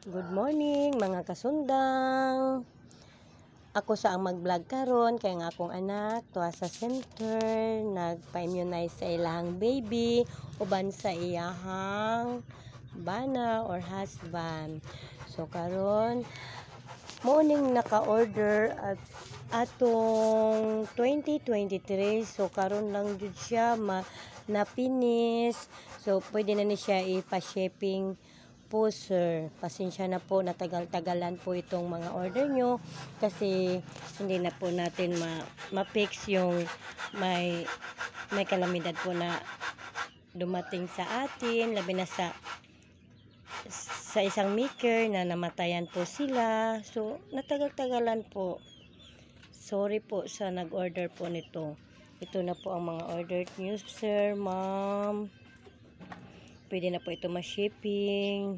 Good morning mga kasundang. Ako sa ang mag-vlog karon kay nga akong anak tuwa sa center nagpa-immunize sa ilahang baby uban sa iyahang bana or husband. So karon morning naka-order at atong 2023. So karon lang jud siya na-finish. So pwede na ni siya ipa-shipping po sir. Pasensya na po, natagal-tagalan po itong mga order nyo kasi hindi na po natin ma-fix yung may kalamidad po na dumating sa atin, labi na sa isang maker na namatayan po sila. So natagal-tagalan po. Sorry po sa nag-order po nito. Ito na po ang mga order nyo sir, ma'am. Pwede na po ito ma-shipping.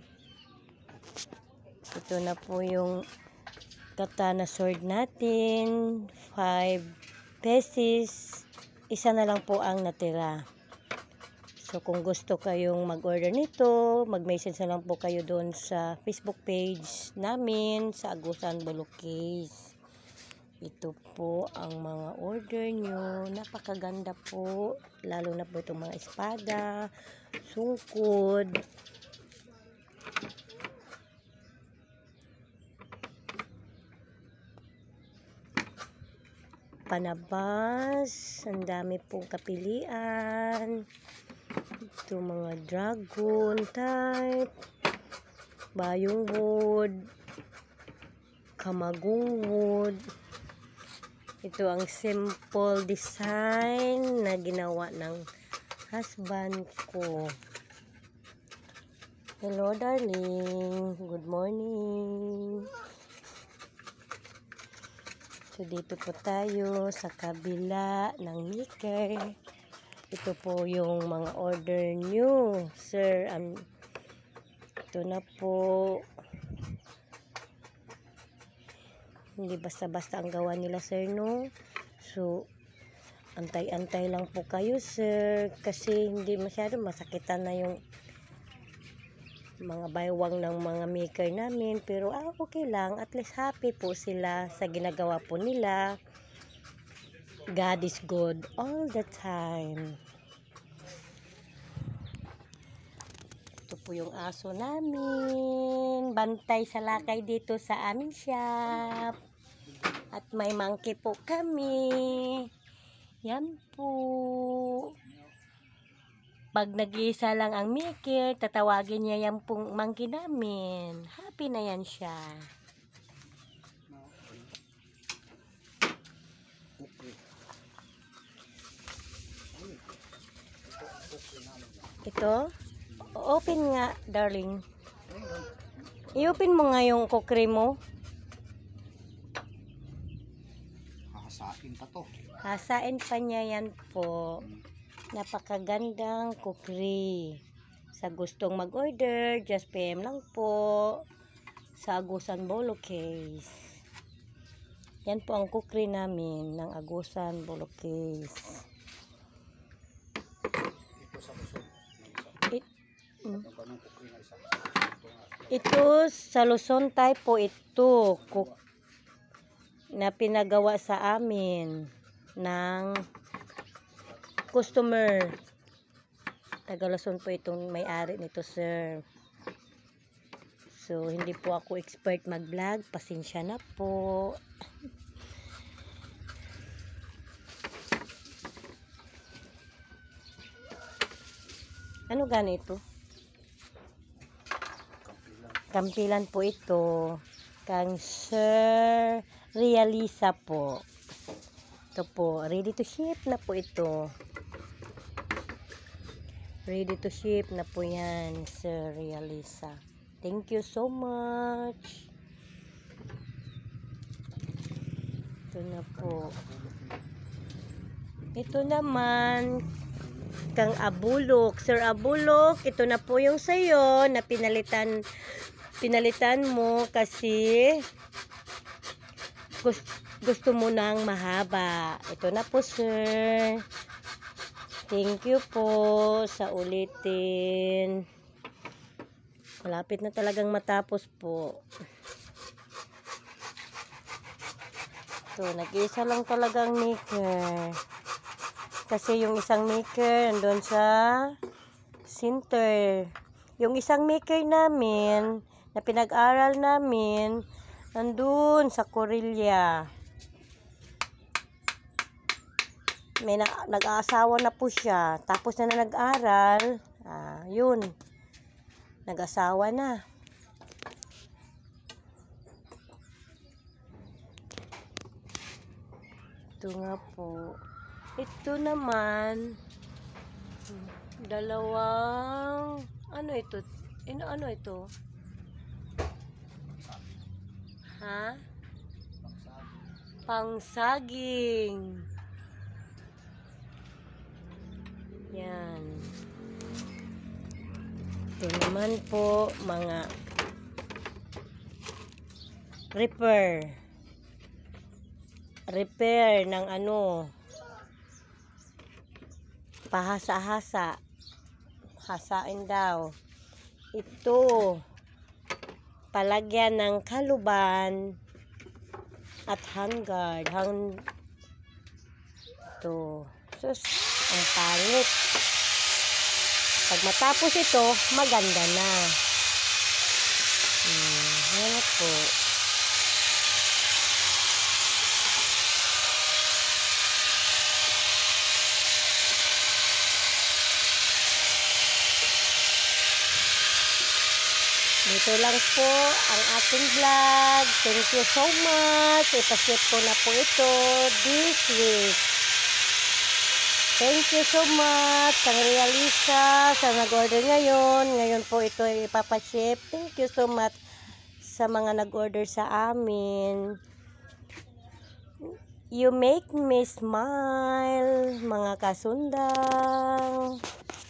Ito na po yung katana sword natin. 5 pieces. Isa na lang po ang natira. So kung gusto kayong mag-order nito, mag-message na lang po kayo doon sa Facebook page namin sa Agusan Bulucase. Ito po ang mga order nyo. Napakaganda po. Lalo na po itong mga espada, sungkod. Panabas. Ang dami pong kapilian. Ito mga dragon type. Bayong wood. Kamagong wood. Ito ang simple design na ginawa ng husband ko. Hello darling, good morning. So dito po tayo sa kabila ng maker. Ito po yung mga order nyo sir. Ito na po. Hindi basta-basta ang gawa nila sir, no? So, antay-antay lang po kayo sir. Kasi hindi masyado masakitan na yung mga baywang ng mga maker namin. Pero okay lang. At least happy po sila sa ginagawa po nila. God is good all the time. Ito po yung aso namin. Bantay sa lakay dito sa aming shop. At may monkey po kami. Yan po. Pag nag-iisa lang ang maker, tatawagin niya yan pong monkey namin. Happy na yan siya. Ito? Open nga, darling. I-open mo nga yung kukri mo. Hasain pa to. Hasain pa niya yan po. Napakagandang kukri. Sa gustong mag-order, just PM lang po. Sa Agusan Bulucase. Yan po ang kukri namin ng Agusan Bulucase. Ito sa Luzon type po ito na pinagawa sa amin ng customer. Taga Luzon po itong may-ari nito sir. So hindi po ako expert mag-vlog, pasensya na po. Ano ganito? Kampilan po ito. Kang Sir Realisa po. Ito po. Ready to ship na po ito. Ready to ship na po yan, Sir Realisa. Thank you so much. Ito na po. Ito naman, Kang Abulok. Sir Abulok, ito na po yung sayo na pinalitan mo kasi gusto mo nang mahaba. Ito na po sir. Thank you po sa ulitin. Malapit na talagang matapos po. Ito, nag-iisa lang talagang maker. Kasi yung isang maker andun sa center. Yung isang maker namin na pinag-aral namin andun sa Corilla. May nag-aasawa na po siya. Tapos na nag-aral, yun. Nag-asawa na. Ito nga po. Ito naman, dalawang, ano ito? Ano ito? Ha? Pangsaging. Yan. Ito naman po, mga repair ng ano, pahasa-hasa. Hasain daw. Ito, palagyan ng kaluban at handguard. Ito. Sus, ang pangit. Pag matapos ito, maganda na. Yan po. Dito lang po ang ating vlog. Thank you so much. Ipashare ko na po ito this week. Thank you so much sa Realisa, sa nag-order ngayon. Ngayon po ito ipapaship. Thank you so much sa mga nag-order sa amin. You make me smile, mga kasundang.